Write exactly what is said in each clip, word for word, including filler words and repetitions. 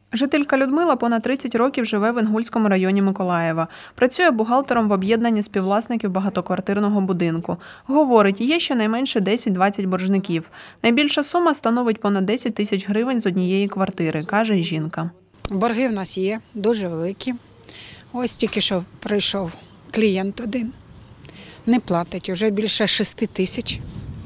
Жителька Людмила понад тридцять років живе в Інгульському районі Миколаєва. Працює бухгалтером в об'єднанні співвласників багатоквартирного будинку. Говорить, є щонайменше десять-двадцять боржників. Найбільша сума становить понад десять тисяч гривень з однієї квартири, каже жінка. Борги в нас є, дуже великі. Ось тільки що прийшов клієнт один, не платить, вже більше шести тисяч.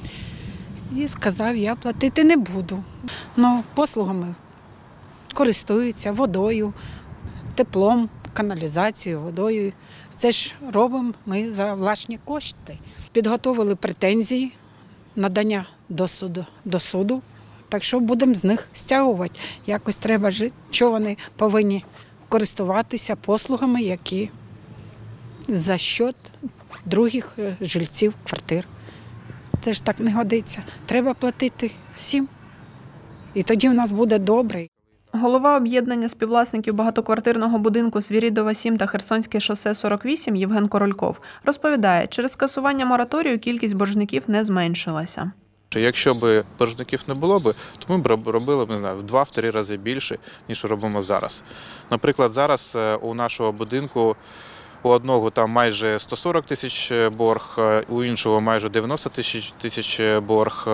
І сказав, я платити не буду. Ну, послугами користуються водою, теплом, каналізацією, водою. Це ж робимо ми за власні кошти. Підготовили претензії, надання до суду, до суду. Так що будемо з них стягувати. Якось треба жити, що вони повинні користуватися послугами, які за счет других жильців квартир. Це ж так не годиться. Треба платити всім. І тоді в нас буде добре. Голова об'єднання співвласників багатоквартирного будинку Свірідова, сім та Херсонське шосе сорок вісім Євген Корольков розповідає, через скасування мораторію кількість боржників не зменшилася. Якщо б боржників не було б, то ми б робили не знаю, в два-три рази більше, ніж робимо зараз. Наприклад, зараз у нашого будинку у одного там майже сто сорок тисяч борг, у іншого майже дев'яносто тисяч борг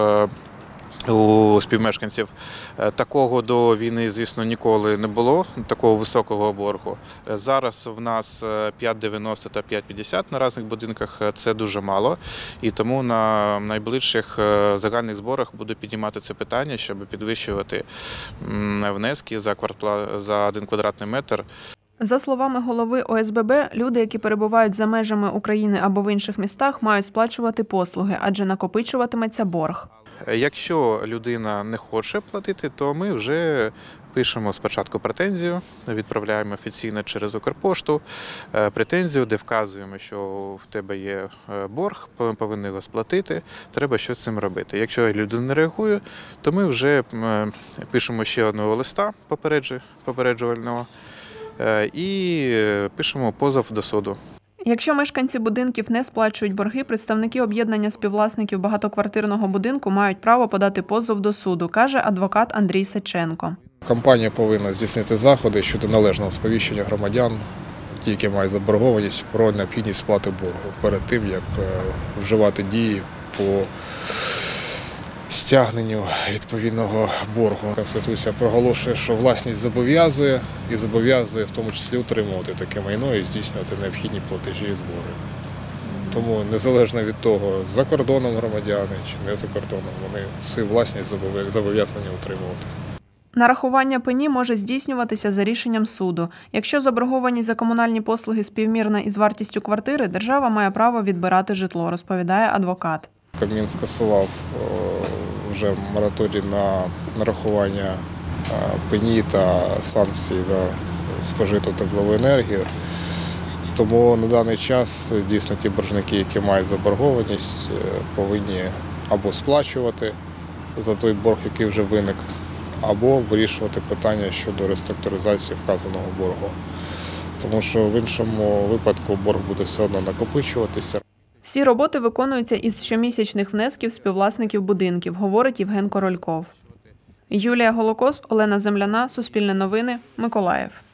у співмешканців. Такого до війни, звісно, ніколи не було, такого високого боргу. Зараз в нас п'ять дев'яносто та п'ять п'ятдесят на різних будинках, це дуже мало. І тому на найближчих загальних зборах буду піднімати це питання, щоб підвищувати внески за квартпла... за один квадратний метр. За словами голови О С Б Б, люди, які перебувають за межами України або в інших містах, мають сплачувати послуги, адже накопичуватиметься борг. Якщо людина не хоче платити, то ми вже пишемо спочатку претензію, відправляємо офіційно через Укрпошту претензію, де вказуємо, що в тебе є борг, повинні його сплатити, треба щось з цим робити. Якщо людина не реагує, то ми вже пишемо ще одного листа попереджувального і пишемо позов до суду. Якщо мешканці будинків не сплачують борги, представники об'єднання співвласників багатоквартирного будинку мають право подати позов до суду, каже адвокат Андрій Сеченко. Компанія повинна здійснити заходи щодо належного сповіщення громадян, ті, які мають заборгованість, про необхідність сплати боргу перед тим, як вживати дії по стягненню відповідного боргу. Конституція проголошує, що власність зобов'язує і зобов'язує в тому числі утримувати таке майно і здійснювати необхідні платежі і збори. Тому незалежно від того, за кордоном громадяни чи не за кордоном, вони свою власність зобов'язані утримувати. Нарахування пені може здійснюватися за рішенням суду. Якщо заборгованість за комунальні послуги співмірна із вартістю квартири, держава має право відбирати житло, розповідає адвокат. Кабмін скасував вже мораторій на нарахування пені та санкцій за спожиту теплову енергію. Тому на даний час дійсно ті боржники, які мають заборгованість, повинні або сплачувати за той борг, який вже виник, або вирішувати питання щодо реструктуризації вказаного боргу. Тому що в іншому випадку борг буде все одно накопичуватися. Всі роботи виконуються із щомісячних внесків співвласників будинків, говорить Євген Корольков. Юлія Голокос, Олена Земляна, Суспільне новини, Миколаїв.